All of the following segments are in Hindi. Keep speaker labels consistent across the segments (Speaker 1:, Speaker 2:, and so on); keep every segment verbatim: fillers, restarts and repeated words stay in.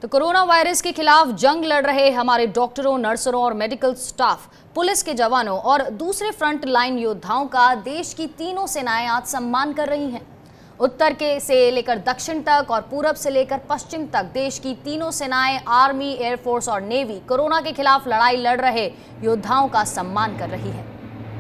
Speaker 1: तो कोरोना वायरस के खिलाफ जंग लड़ रहे हमारे डॉक्टरों, नर्सों और मेडिकल स्टाफ, पुलिस के जवानों और दूसरे फ्रंट लाइन योद्धाओं का देश की तीनों सेनाएं आज सम्मान कर रही हैं। उत्तर के से लेकर दक्षिण तक और पूरब से लेकर पश्चिम तक देश की तीनों सेनाएं, आर्मी, एयरफोर्स और नेवी कोरोना के खिलाफ लड़ाई लड़ रहे योद्धाओं का सम्मान कर रही है।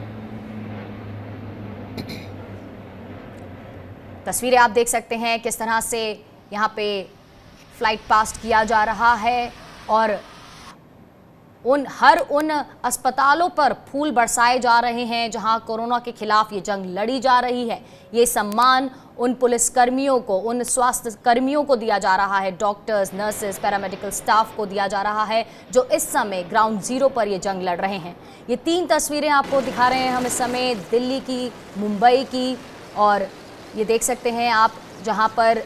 Speaker 1: तस्वीरें आप देख सकते हैं किस तरह से यहाँ पे फ्लाइट पास्ट किया जा रहा है और उन हर उन अस्पतालों पर फूल बरसाए जा रहे हैं जहां कोरोना के खिलाफ ये जंग लड़ी जा रही है। ये सम्मान उन पुलिस कर्मियों को, उन स्वास्थ्य कर्मियों को दिया जा रहा है, डॉक्टर्स, नर्सेज, पैरामेडिकल स्टाफ को दिया जा रहा है जो इस समय ग्राउंड जीरो पर ये जंग लड़ रहे हैं। ये तीन तस्वीरें आपको दिखा रहे हैं हम इस समय, दिल्ली की, मुंबई की, और ये देख सकते हैं आप जहां पर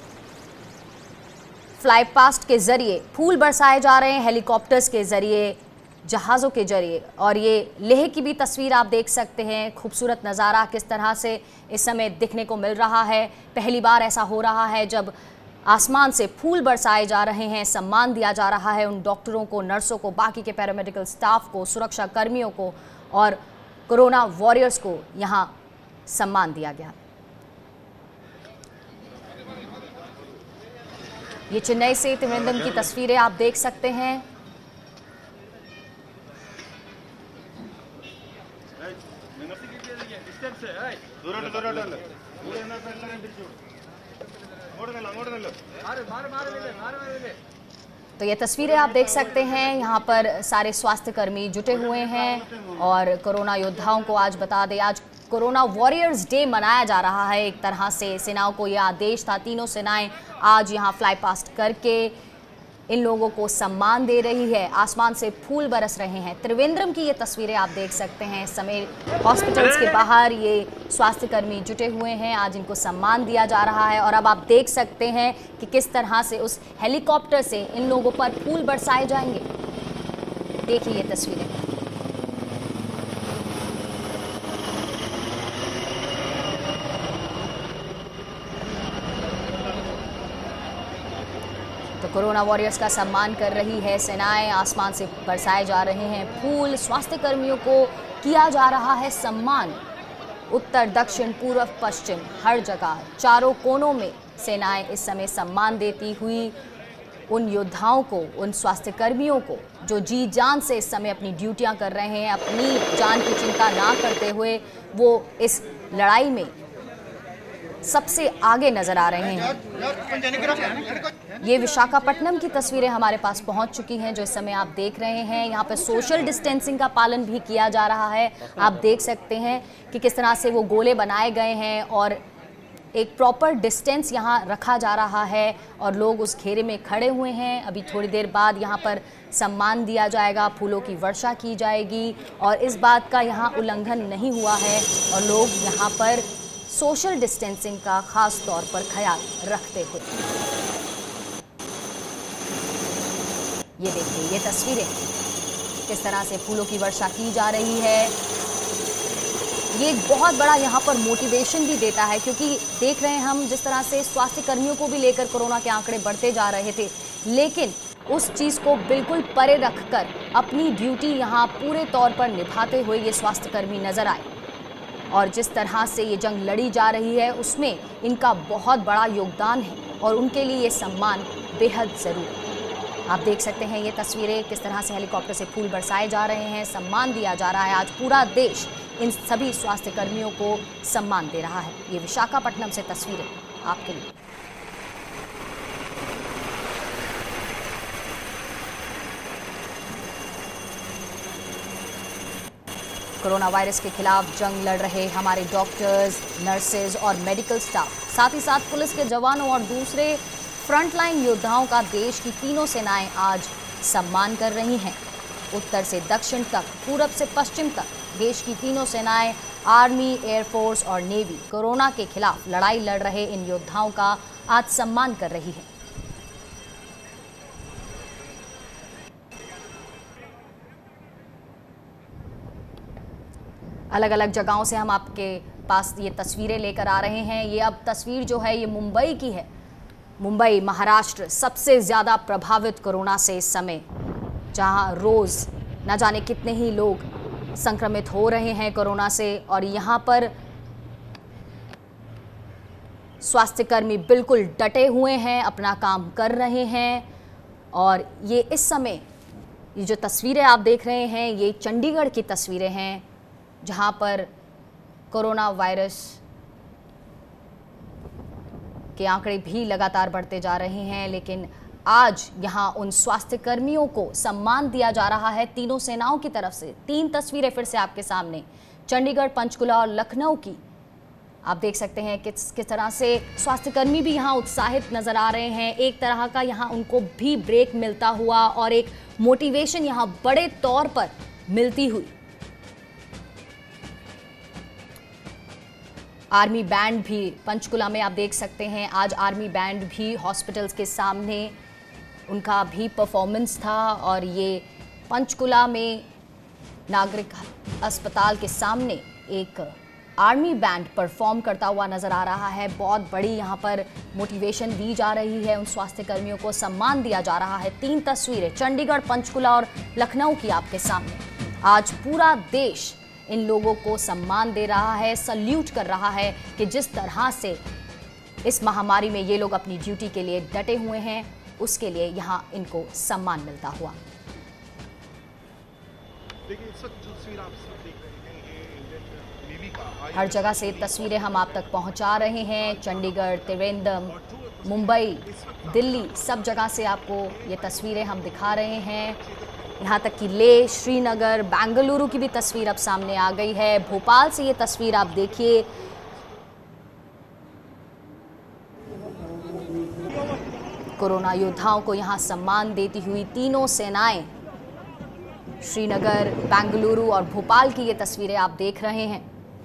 Speaker 1: फ्लाई पास्ट के जरिए फूल बरसाए जा रहे हैं, हेलीकॉप्टर्स के जरिए, जहाज़ों के जरिए। और ये लेह की भी तस्वीर आप देख सकते हैं, खूबसूरत नज़ारा किस तरह से इस समय दिखने को मिल रहा है। पहली बार ऐसा हो रहा है जब आसमान से फूल बरसाए जा रहे हैं, सम्मान दिया जा रहा है उन डॉक्टरों को, नर्सों को, बाकी के पैरामेडिकल स्टाफ को, सुरक्षा कर्मियों को और कोरोना वॉरियर्स को यहाँ सम्मान दिया गया। ये चेन्नई से त्रिवेंद्रम की तस्वीरें आप देख सकते हैं। तो ये तस्वीरें आप देख सकते हैं, यहाँ पर सारे स्वास्थ्य कर्मी जुटे हुए हैं और कोरोना योद्धाओं को आज बता दें, आज कोरोना वॉरियर्स डे मनाया जा रहा है। एक तरह से सेनाओं को यह आदेश था, तीनों सेनाएं आज यहाँ फ्लाई पास्ट करके इन लोगों को सम्मान दे रही है। आसमान से फूल बरस रहे हैं। त्रिवेंद्रम की ये तस्वीरें आप देख सकते हैं, समय हॉस्पिटल्स के बाहर ये स्वास्थ्य कर्मी जुटे हुए हैं, आज इनको सम्मान दिया जा रहा है। और अब आप देख सकते हैं कि किस तरह से उस हेलीकॉप्टर से इन लोगों पर फूल बरसाए जाएंगे। देखिए ये तस्वीरें। तो कोरोना वॉरियर्स का सम्मान कर रही है सेनाएं, आसमान से बरसाए जा रहे हैं फूल, स्वास्थ्य कर्मियों को किया जा रहा है सम्मान। उत्तर, दक्षिण, पूर्व, पश्चिम, हर जगह चारों कोनों में सेनाएं इस समय सम्मान देती हुई उन योद्धाओं को, उन स्वास्थ्य कर्मियों को जो जी जान से इस समय अपनी ड्यूटियां कर रहे हैं, अपनी जान की चिंता ना करते हुए वो इस लड़ाई में सबसे आगे नजर आ रहे हैं। ये विशाखापट्टनम की तस्वीरें हमारे पास पहुंच चुकी हैं जो इस समय आप देख रहे हैं। यहाँ पर सोशल डिस्टेंसिंग का पालन भी किया जा रहा है। आप देख सकते हैं कि किस तरह से वो गोले बनाए गए हैं और एक प्रॉपर डिस्टेंस यहाँ रखा जा रहा है और लोग उस घेरे में खड़े हुए हैं। अभी थोड़ी देर बाद यहाँ पर सम्मान दिया जाएगा, फूलों की वर्षा की जाएगी और इस बात का यहाँ उल्लंघन नहीं हुआ है और लोग यहाँ पर सोशल डिस्टेंसिंग का खास तौर पर ख्याल रखते हुए। ये देखिए ये तस्वीरें किस तरह से फूलों की वर्षा की जा रही है। ये एक बहुत बड़ा यहाँ पर मोटिवेशन भी देता है क्योंकि देख रहे हैं हम जिस तरह से स्वास्थ्य कर्मियों को भी लेकर कोरोना के आंकड़े बढ़ते जा रहे थे, लेकिन उस चीज़ को बिल्कुल परे रखकर अपनी ड्यूटी यहाँ पूरे तौर पर निभाते हुए ये स्वास्थ्य कर्मी नजर आए और जिस तरह से ये जंग लड़ी जा रही है उसमें इनका बहुत बड़ा योगदान है और उनके लिए ये सम्मान बेहद ज़रूरी है। आप देख सकते हैं ये तस्वीरें किस तरह से हेलीकॉप्टर से फूल बरसाए जा रहे हैं, सम्मान दिया जा रहा है। आज पूरा देश इन सभी स्वास्थ्य कर्मियों को सम्मान दे रहा है। ये विशाखापट्टनम से तस्वीरें आपके लिए। कोरोना वायरस के खिलाफ जंग लड़ रहे हमारे डॉक्टर्स, नर्सेज और मेडिकल स्टाफ, साथ ही साथ पुलिस के जवानों और दूसरे फ्रंटलाइन योद्धाओं का देश की तीनों सेनाएं आज सम्मान कर रही हैं। उत्तर से दक्षिण तक, पूरब से पश्चिम तक देश की तीनों सेनाएं, आर्मी, एयरफोर्स और नेवी कोरोना के खिलाफ लड़ाई लड़ रहे इन योद्धाओं का आज सम्मान कर रही है। अलग अलग जगहों से हम आपके पास ये तस्वीरें लेकर आ रहे हैं। ये अब तस्वीर जो है ये मुंबई की है। मुंबई, महाराष्ट्र सबसे ज्यादा प्रभावित कोरोना से इस समय, जहां रोज न जाने कितने ही लोग संक्रमित हो रहे हैं कोरोना से, और यहां पर स्वास्थ्यकर्मी बिल्कुल डटे हुए हैं, अपना काम कर रहे हैं। और ये इस समय ये जो तस्वीरें आप देख रहे हैं, ये चंडीगढ़ की तस्वीरें हैं, जहां पर कोरोना वायरस के आंकड़े भी लगातार बढ़ते जा रहे हैं। लेकिन आज यहां उन स्वास्थ्यकर्मियों को सम्मान दिया जा रहा है तीनों सेनाओं की तरफ से। तीन तस्वीरें फिर से आपके सामने, चंडीगढ़, पंचकुला और लखनऊ की। आप देख सकते हैं किस किस तरह से स्वास्थ्यकर्मी भी यहाँ उत्साहित नजर आ रहे हैं। एक तरह का यहाँ उनको भी ब्रेक मिलता हुआ और एक मोटिवेशन यहाँ बड़े तौर पर मिलती हुई। आर्मी बैंड भी पंचकुला में आप देख सकते हैं, आज आर्मी बैंड भी हॉस्पिटल्स के सामने उनका भी परफॉर्मेंस था। और ये पंचकुला में नागरिक अस्पताल के सामने एक आर्मी बैंड परफॉर्म करता हुआ नजर आ रहा है। बहुत बड़ी यहाँ पर मोटिवेशन दी जा रही है, उन स्वास्थ्यकर्मियों को सम्मान दिया जा रहा है। तीन तस्वीरें चंडीगढ़, पंचकुला और लखनऊ की आपके सामने। आज पूरा देश इन लोगों को सम्मान दे रहा है, सल्यूट कर रहा है कि जिस तरह से इस महामारी में ये लोग अपनी ड्यूटी के लिए डटे हुए हैं, उसके लिए यहाँ इनको सम्मान मिलता हुआ। हर जगह से तस्वीरें हम आप तक पहुंचा रहे हैं। चंडीगढ़, त्रिवेंद्रम, मुंबई, दिल्ली, सब जगह से आपको ये तस्वीरें हम दिखा रहे हैं। यहाँ तक कि लेह, श्रीनगर, बेंगलुरु की भी तस्वीर अब सामने आ गई है। भोपाल से ये तस्वीर आप देखिए। कोरोना योद्धाओं को यहाँ सम्मान देती हुई तीनों सेनाएं, श्रीनगर, बेंगलुरु और भोपाल की ये तस्वीरें आप देख रहे हैं।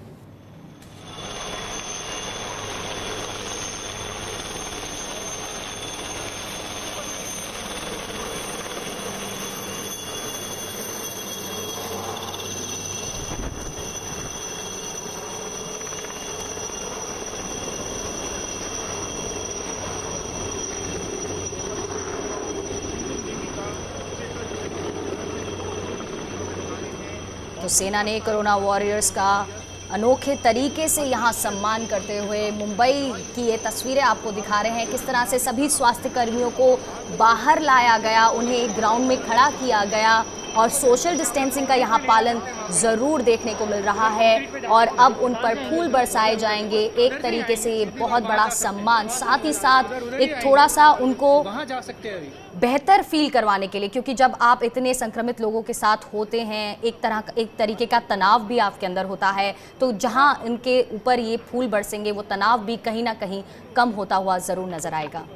Speaker 1: तो सेना ने कोरोना वॉरियर्स का अनोखे तरीके से यहाँ सम्मान करते हुए, मुंबई की ये तस्वीरें आपको दिखा रहे हैं किस तरह से सभी स्वास्थ्य कर्मियों को बाहर लाया गया, उन्हें ग्राउंड में खड़ा किया गया और सोशल डिस्टेंसिंग का यहाँ पालन ज़रूर देखने को मिल रहा है। और अब उन पर फूल बरसाए जाएंगे, एक तरीके से ये बहुत बड़ा सम्मान, साथ ही साथ एक थोड़ा सा उनको बेहतर फील करवाने के लिए, क्योंकि जब आप इतने संक्रमित लोगों के साथ होते हैं, एक तरह एक तरीके का तनाव भी आपके अंदर होता है, तो जहां इनके ऊपर ये फूल बरसेंगे वो तनाव भी कहीं ना कहीं कम होता हुआ ज़रूर नज़र आएगा।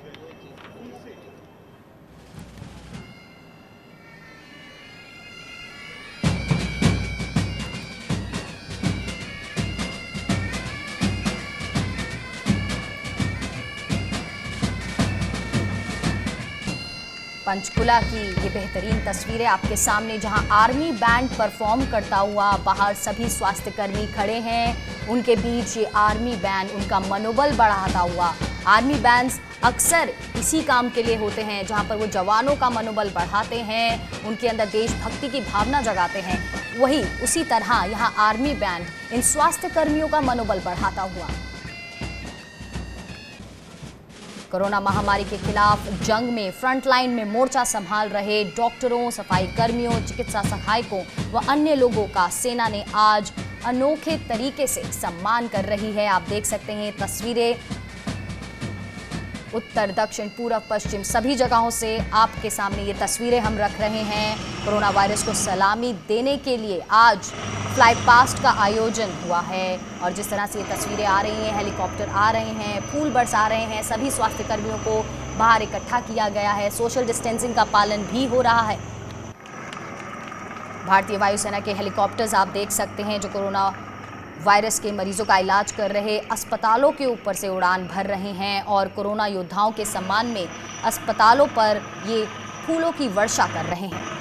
Speaker 1: पंचकुला की ये बेहतरीन तस्वीरें आपके सामने, जहां आर्मी बैंड परफॉर्म करता हुआ बाहर सभी स्वास्थ्यकर्मी खड़े हैं, उनके बीच ये आर्मी बैंड उनका मनोबल बढ़ाता हुआ। आर्मी बैंड्स अक्सर इसी काम के लिए होते हैं जहां पर वो जवानों का मनोबल बढ़ाते हैं, उनके अंदर देशभक्ति की भावना जगाते हैं। वही उसी तरह यहाँ आर्मी बैंड इन स्वास्थ्यकर्मियों का मनोबल बढ़ाता हुआ कोरोना महामारी के खिलाफ जंग में फ्रंट लाइन में मोर्चा संभाल रहे डॉक्टरों, सफाई कर्मियों, चिकित्सा सहायकों व अन्य लोगों का सेना ने आज अनोखे तरीके से सम्मान कर रही है। आप देख सकते हैं तस्वीरें, उत्तर, दक्षिण, पूर्व, पश्चिम सभी जगहों से आपके सामने ये तस्वीरें हम रख रहे हैं। कोरोना वायरस को सलामी देने के लिए आज फ्लाई पास्ट का आयोजन हुआ है और जिस तरह से ये तस्वीरें आ रही हैं, हेलीकॉप्टर आ रहे हैं, फूल बरसा रहे हैं, सभी स्वास्थ्य कर्मियों को बाहर इकट्ठा किया गया है, सोशल डिस्टेंसिंग का पालन भी हो रहा है। भारतीय वायुसेना के हेलीकॉप्टर्स आप देख सकते हैं जो कोरोना वायरस के मरीजों का इलाज कर रहे अस्पतालों के ऊपर से उड़ान भर रहे हैं और कोरोना योद्धाओं के सम्मान में अस्पतालों पर ये फूलों की वर्षा कर रहे हैं।